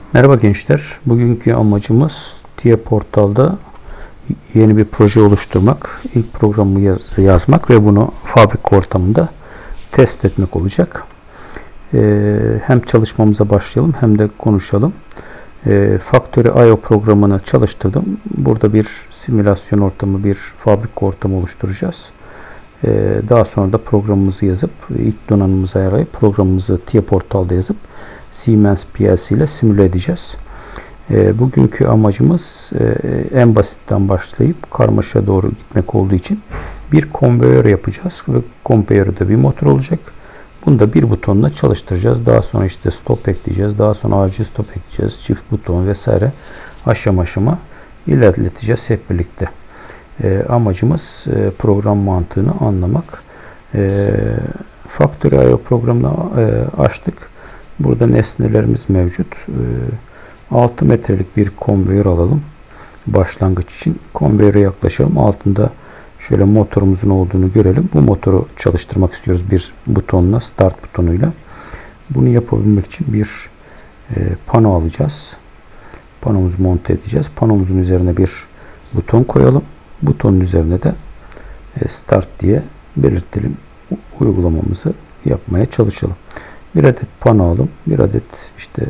Merhaba gençler. Bugünkü amacımız TIE Portal'da yeni bir proje oluşturmak, ilk programı yazmak ve bunu fabrika ortamında test etmek olacak. Hem çalışmamıza başlayalım hem de konuşalım. Factory.io programını çalıştırdım. Burada bir simülasyon ortamı, bir fabrika ortamı oluşturacağız. Daha sonra da programımızı yazıp, ilk donanımımızı ayarlayıp programımızı TIE Portal'da yazıp Siemens PLC ile simüle edeceğiz. Bugünkü amacımız en basitten başlayıp karmaşa doğru gitmek olduğu için bir konveyör yapacağız ve konveyörde bir motor olacak. Bunu da bir butonla çalıştıracağız. Daha sonra işte stop ekleyeceğiz. Daha sonra acil stop ekleyeceğiz. Çift buton vesaire aşama aşama ilerleteceğiz hep birlikte. Amacımız program mantığını anlamak. Factory.io programını açtık. Burada nesnelerimiz mevcut. 6 metrelik bir konveyör alalım. Başlangıç için konveyöre yaklaşalım. Altında şöyle motorumuzun olduğunu görelim. Bu motoru çalıştırmak istiyoruz bir butonla, start butonuyla. Bunu yapabilmek için bir pano alacağız. Panomuzu monte edeceğiz. Panomuzun üzerine bir buton koyalım. Butonun üzerine de start diye belirtelim. Uygulamamızı yapmaya çalışalım. Bir adet pano alalım. Bir adet işte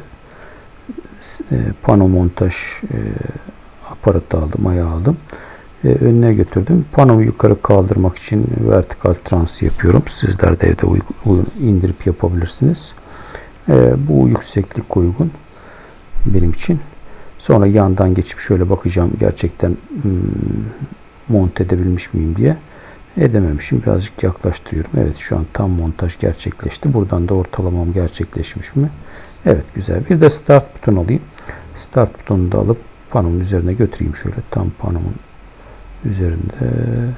pano montaj aparatı aldım, ayağı aldım. Önüne götürdüm. Panoyu yukarı kaldırmak için vertikal trans yapıyorum. Sizler de evde indirip yapabilirsiniz. Bu yükseklik uygun benim için. Sonra yandan geçip şöyle bakacağım gerçekten monte edebilmiş miyim diye. Edememişim. Birazcık yaklaştırıyorum. Evet, şu an tam montaj gerçekleşti. Buradan da ortalamam gerçekleşmiş mi? Evet, güzel. Bir de start butonu alayım. Start butonunu da alıp panomun üzerine götüreyim şöyle. Tam panomun üzerinde.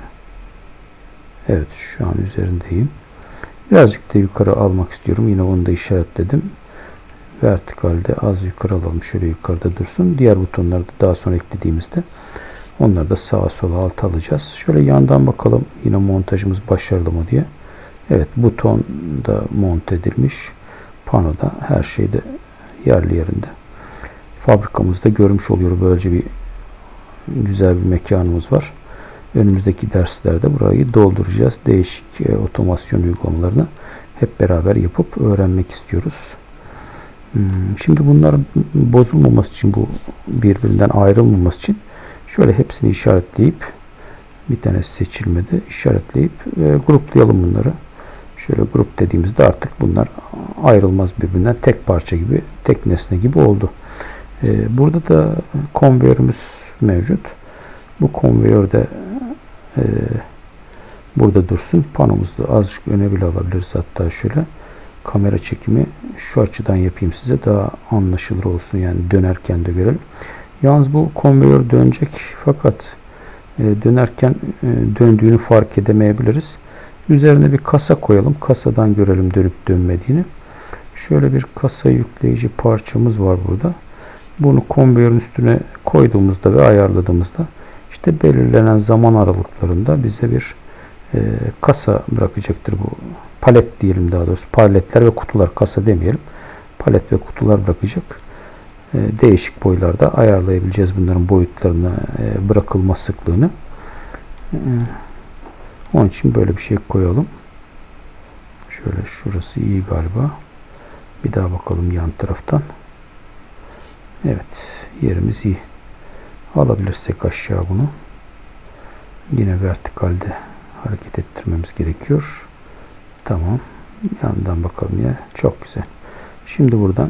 Evet, şu an üzerindeyim. Birazcık da yukarı almak istiyorum. Yine onu da işaretledim. Vertikalde az yukarı alalım. Şöyle yukarıda dursun. Diğer butonları da daha sonra eklediğimizde onları da sağa sola alta alacağız. Şöyle yandan bakalım yine montajımız başarılı mı diye. Evet, buton da monte edilmiş. Panoda her şey de yerli yerinde. Fabrikamızda görmüş oluyor. Böylece bir güzel bir mekanımız var. Önümüzdeki derslerde burayı dolduracağız. Değişik otomasyon uygulamalarını hep beraber yapıp öğrenmek istiyoruz. Şimdi bunlar bozulmaması için, bu birbirinden ayrılmaması için şöyle hepsini işaretleyip, bir tanesi seçilmedi, işaretleyip gruplayalım bunları. Şöyle grup dediğimizde artık bunlar ayrılmaz birbirinden, tek parça gibi, tek nesne gibi oldu. Burada da konveyörümüz mevcut. Bu konveyör de burada dursun. Panomuzu da azıcık öne bile alabiliriz. Hatta şöyle kamera çekimi şu açıdan yapayım size, daha anlaşılır olsun, yani dönerken de görelim. Yalnız bu konveyör dönecek fakat dönerken döndüğünü fark edemeyebiliriz. Üzerine bir kasa koyalım. Kasadan görelim dönüp dönmediğini. Şöyle bir kasa yükleyici parçamız var burada. Bunu konveyörün üstüne koyduğumuzda ve ayarladığımızda işte belirlenen zaman aralıklarında bize bir kasa bırakacaktır bu. Palet diyelim daha doğrusu. Paletler ve kutular, kasa demeyelim. Palet ve kutular bırakacak. Değişik boylarda ayarlayabileceğiz bunların boyutlarını, bırakılma sıklığını. Onun için böyle bir şey koyalım. Şöyle, şurası iyi galiba. Bir daha bakalım yan taraftan. Evet, yerimiz iyi. Alabilirsek aşağı bunu. Yine vertikalde hareket ettirmemiz gerekiyor. Tamam. Yandan bakalım ya. Çok güzel. Şimdi buradan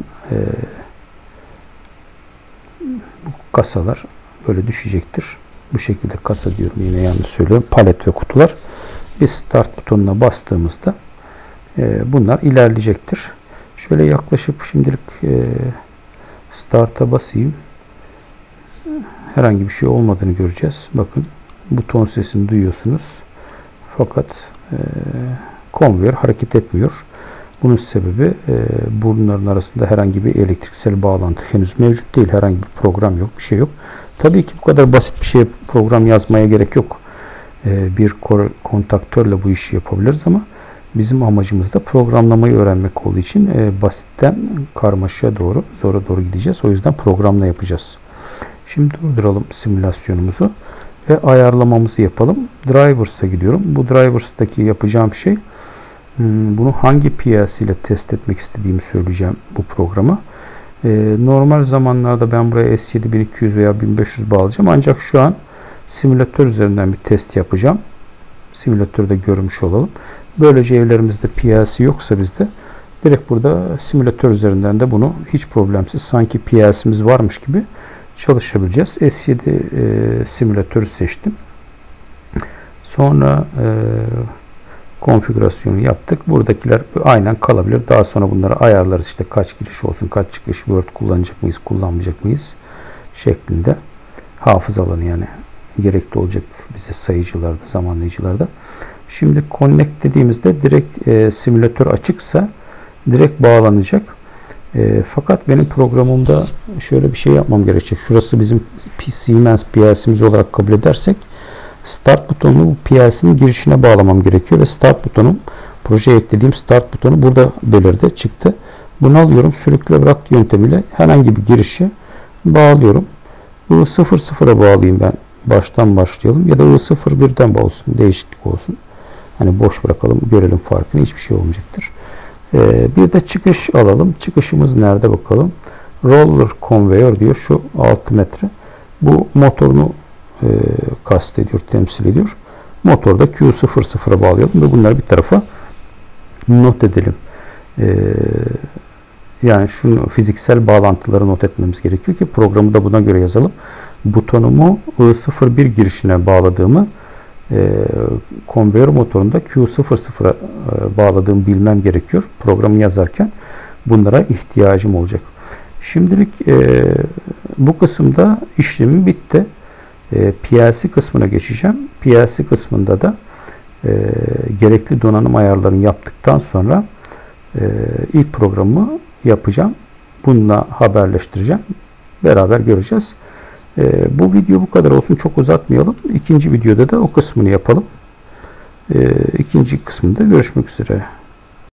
bu kasalar böyle düşecektir. Bu şekilde kasa diyorum, yine yanlış söylüyorum. Palet ve kutular. Bir start butonuna bastığımızda bunlar ilerleyecektir. Şöyle yaklaşıp şimdilik start'a basayım. Herhangi bir şey olmadığını göreceğiz. Bakın, buton sesini duyuyorsunuz. Fakat konveyör hareket etmiyor. Bunun sebebi bunların arasında herhangi bir elektriksel bağlantı henüz mevcut değil. Herhangi bir program yok, bir şey yok. Tabii ki bu kadar basit bir şey, program yazmaya gerek yok. Bir kontaktörle bu işi yapabiliriz ama Bizim amacımız da programlamayı öğrenmek olduğu için basitten karmaşaya doğru, zora doğru gideceğiz. O yüzden programla yapacağız. Şimdi durduralım simülasyonumuzu ve ayarlamamızı yapalım. Drivers'a gidiyorum. Bu Drivers'taki yapacağım şey, bunu hangi PLC ile test etmek istediğimi söyleyeceğim bu programı. Normal zamanlarda ben buraya S7200 veya 1500 bağlayacağım. Ancak şu an simülatör üzerinden bir test yapacağım. Simülatörde görmüş olalım. Böylece evlerimizde PLC yoksa bizde direkt burada simülatör üzerinden de bunu hiç problemsiz sanki PLC'miz varmış gibi çalışabileceğiz. S7 simülatörü seçtim. Sonra konfigürasyonu yaptık. Buradakiler aynen kalabilir. Daha sonra bunları ayarlarız. İşte kaç giriş olsun, kaç çıkış, Word kullanacak mıyız, kullanmayacak mıyız şeklinde. Hafıza alanı yani gerekli olacak bize sayıcılarda, zamanlayıcılarda. Şimdi connect dediğimizde direkt simülatör açıksa direkt bağlanacak. Fakat benim programımda şöyle bir şey yapmam gerekecek. Şurası bizim Siemens PLC'miz olarak kabul edersek Start butonunu bu PLC'nin girişine bağlamam gerekiyor ve Start butonum, projeye eklediğim Start butonu burada belirdi, çıktı. Bunu alıyorum, sürükle bırak yöntemiyle herhangi bir girişe bağlıyorum. Bunu 00'a bağlayayım ben. Baştan başlayalım ya da I01'den olsun, değişiklik olsun. Hani boş bırakalım, görelim farkını, hiçbir şey olmayacaktır. Bir de çıkış alalım. Çıkışımız nerede bakalım. Roller Conveyor diyor, şu 6 metre. Bu motorunu kastediyor, temsil ediyor. Motorda Q00'a bağlayalım ve bunları bir tarafa not edelim. Yani şunu fiziksel bağlantıları not etmemiz gerekiyor ki programı da buna göre yazalım. Butonumu I01 girişine bağladığımı konveyör motorunda Q00'a bağladığımı bilmem gerekiyor. Programı yazarken bunlara ihtiyacım olacak. Şimdilik bu kısımda işlemim bitti. PLC kısmına geçeceğim. PLC kısmında da gerekli donanım ayarlarını yaptıktan sonra ilk programı yapacağım. Bununla haberleştireceğim. Beraber göreceğiz. Bu video bu kadar olsun. Çok uzatmayalım. İkinci videoda da o kısmını yapalım. İkinci kısmında görüşmek üzere.